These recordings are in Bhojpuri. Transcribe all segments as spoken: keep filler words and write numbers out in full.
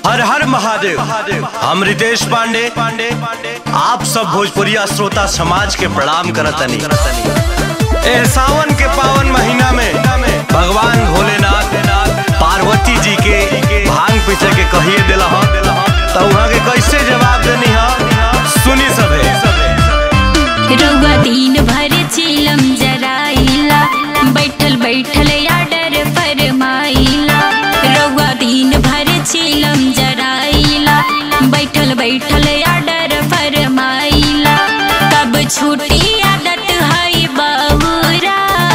हर हर महादेव। हम रितेश पांडे आप सब भोजपुरिया श्रोता समाज के प्रणाम करतनी। ए सावन के पावन महीना में भगवान भोलेनाथ पार्वती जी के भांग पीछे के कहिए दिला तो वहाँ के कैसे जवाब देनी है सुनी सभे। रउआ दिन भर चिलम जराइला बैठल बैठल आडर फरमाइला। रउआ दिन भर चिलम जराइला बैठल बैठल आडर फरमाइला। कब छूटी आदत है बहुरा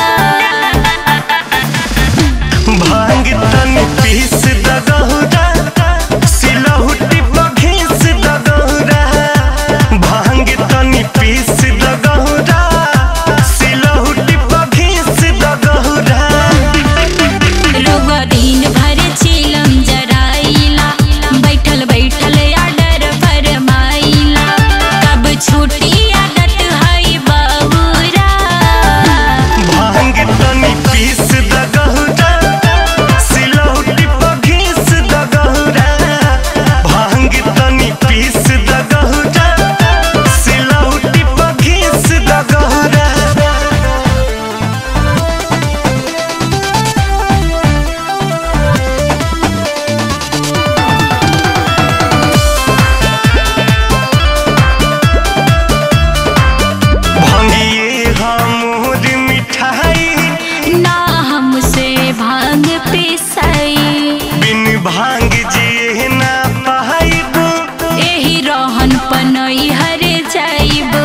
भांग तन पीस दगहुरा सिलहुटी बघीस दगहुरा। भांग तन पीस दगहुरा सिलहुटी बघीस दगहुरा। रउआ दिन भर चिलम जराइला बैठल बैठल आडर फरमाइला। कब छूटी आदत है बहुरा भांग तन पीस दगहुरा सिलहुटी बघीस दगहुरा। भांग तन पीस दगहुरा सिलहुटी बघीस दगहुरा। भांगिए हमर मिठाई ना हमसे भांग पिसाई। बिन भांग जिए ना पाइब। एही रहन पनई हरे जाइब।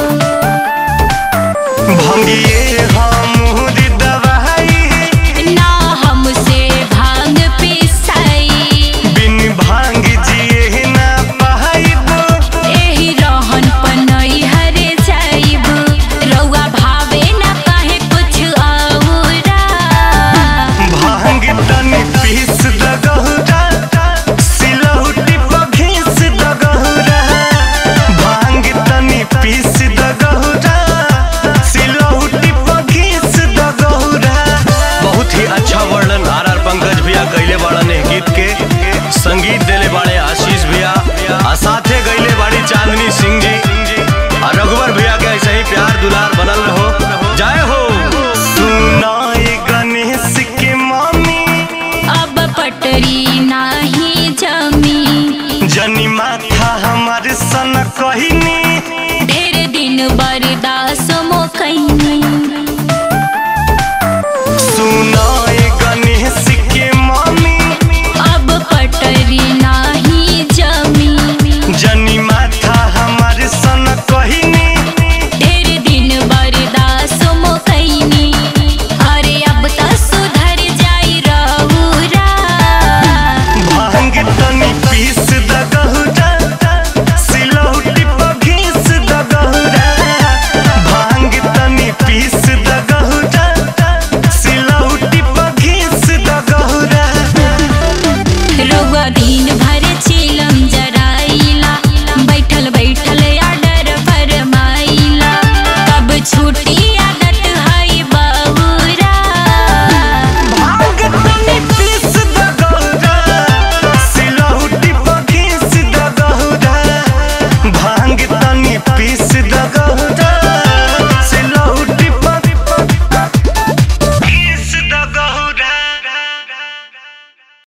भांगिए हमर दवाई ना हमसे भांग पिसाई। बिन भांग जिए ना पाइब। एही रहन पनई हरे जाइब। रउआ भावे ना काहे कुछ औरा भांग तन पीस दगहुरा सिलहुटी बघीस दगहुरा। भांग तन पीस दगहुरा सिलहुटी बघीस दगहुरा। बहुत ही अच्छा वर्णन आर आर पंकज भैया गईले बाड़न ए गीत के। संगीत देले बाड़े आशीष भैया आ साथे गईले बाड़ी चांदनी सिंह जी और रघुवर भैया के ऐसे ही प्यार दुलार बनल रहो। जय हो। सुनाए गणेश के मामी अब पटरी नाही जमी। जनी माथा हमारे सन कहिनी ढेर दिन बर्दाश्त मो कहीं